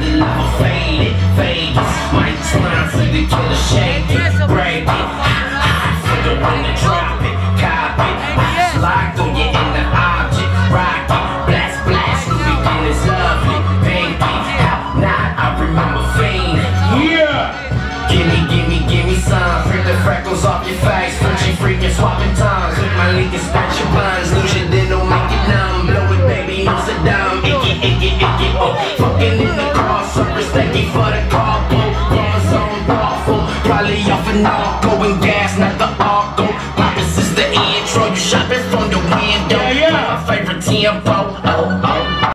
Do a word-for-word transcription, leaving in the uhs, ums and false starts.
the level faded, Vegas. Might sponsor the killer, shake it, break it. For the one to drop it, cop it. Slide through you in the object, rock it. Blast, blast, Louis V is lovely, baby. How not, I remember Fiend. Yeah! Gimme, gimme, gimme some. Print the freckles off your face. Frenchy freaking swapping tongues. Click my link and scratch your buns. Lose your dental, make it numb. Blow it, baby, no sit down. Icky, icky, icky, oh. Fucking in the car, surface, thank you for the carpool. Bars on awful. Probably off an narco and gas, not the arco. Purpose is the intro. You shopping from the window. Yeah, yeah. My favorite tempo.